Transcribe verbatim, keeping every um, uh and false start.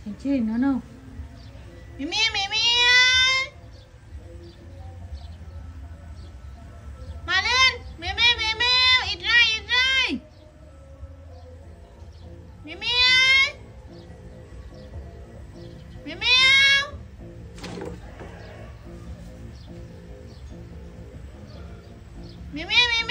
Thấy trên nó đâu. Mẹ mẹ mẹ mẹ ơi. Mà lên. Mẹ mẹ mẹ mẹ. Ít ra ít ra. Mẹ mẹ ơi. Mẹ mẹ ơi. Mẹ mẹ mẹ